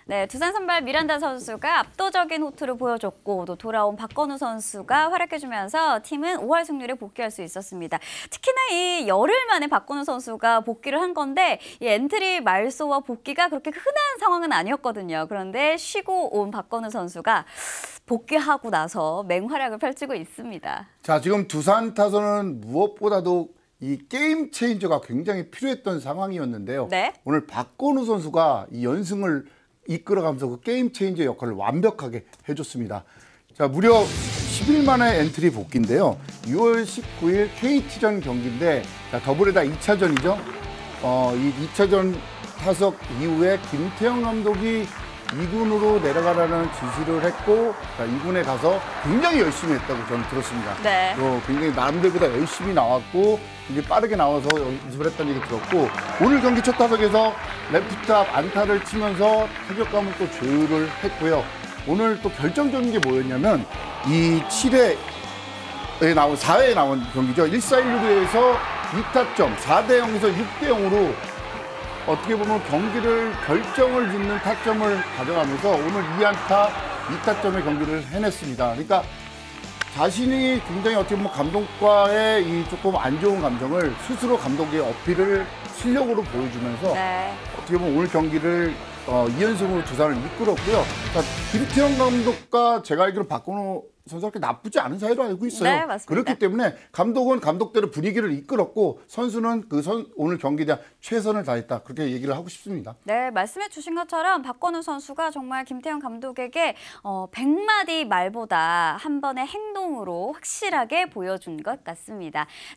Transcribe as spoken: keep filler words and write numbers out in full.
네, 두산 선발 미란다 선수가 압도적인 호투를 보여줬고 또 돌아온 박건우 선수가 활약해주면서 팀은 오할 승률에 복귀할 수 있었습니다. 특히나 이 열흘 만에 박건우 선수가 복귀를 한 건데 이 엔트리 말소와 복귀가 그렇게 흔한 상황은 아니었거든요. 그런데 쉬고 온 박건우 선수가 복귀하고 나서 맹활약을 펼치고 있습니다. 자, 지금 두산 타선은 무엇보다도 이 게임 체인저가 굉장히 필요했던 상황이었는데요. 네. 오늘 박건우 선수가 이 연승을 이끌어가면서 그 게임 체인저 역할을 완벽하게 해줬습니다. 자, 무려 십 일 만에 엔트리 복귀인데요. 유월 십구일 케이티전 경기인데, 자, 더블에다 이 차전이죠. 어, 이 이 차전 타석 이후에 김태형 감독이 이 군으로 내려가라는 지시를 했고, 자, 이 군에 가서 굉장히 열심히 했다고 저는 들었습니다. 네. 어, 굉장히 남들보다 열심히 나왔고 이제 빠르게 나와서 연습을 했다는 얘기 들었고, 오늘 경기 첫 타석에서 레프트 앞 안타를 치면서 타격감을 또 조율을 했고요. 오늘 또 결정적인 게 뭐였냐면 이 칠 회에 나온 사 회에 나온 경기죠. 일 사 일 루에서 이 타점 사 대 영에서 육 대 영으로 어떻게 보면 경기를 결정을 짓는 타점을 가져가면서 오늘 이 안타 이 타점의 경기를 해냈습니다. 그러니까 자신이 굉장히 어떻게 보면 감독과의 이 조금 안 좋은 감정을 스스로 감독의 어필을 실력으로 보여주면서 네. 어떻게 보면 오늘 경기를 어, 이 연승으로 두산을 이끌었고요. 자, 김태형 감독과 제가 알기로 박건우 선수가 그렇게 나쁘지 않은 사이로 알고 있어요. 네, 맞습니다. 그렇기 때문에 감독은 감독대로 분위기를 이끌었고 선수는 그 선, 오늘 경기에 대한 최선을 다했다. 그렇게 얘기를 하고 싶습니다. 네, 말씀해 주신 것처럼 박건우 선수가 정말 김태형 감독에게 어, 백마디 말보다 한 번의 행동으로 확실하게 보여준 것 같습니다.